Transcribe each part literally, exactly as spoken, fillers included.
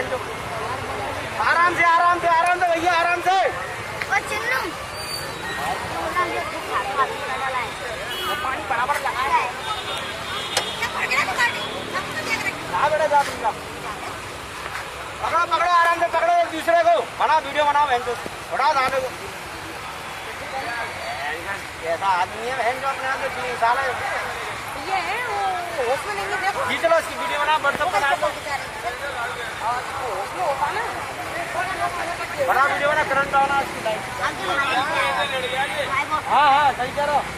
बहन जो। आराम से आराम से आराम से भैया आराम से। पानी बराबर लगा है। हाँ बेटा जा दूंगा। पकड़ो पकड़ो आराम से पकड़ो एक दूसरे को। बना वीडियो बनाओ बहन को। उठाओ साले को। ऐसा आदमी है बहन जो अपने आप में साल है ये है वो होश में नहीं देखो। जी चलो इसकी वीडियो बना व्हाट्सएप बना दो। बना वीडियो बना करंट डाउन इसकी लाइट। हाँ हाँ सही कह रहे हो।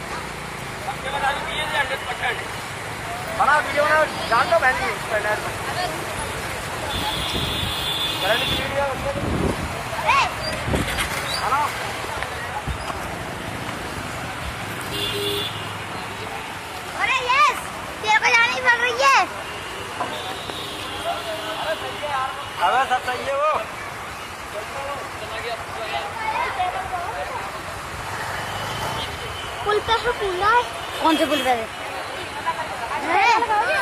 बना वीडियो बना डाल दो बहन जी करंट की वीडियो हेलो। अरे यस तेरे को जानी पड़ रही है। अबे सब सही है वो। पुल पे है पुल है। कौन से पुल पे है?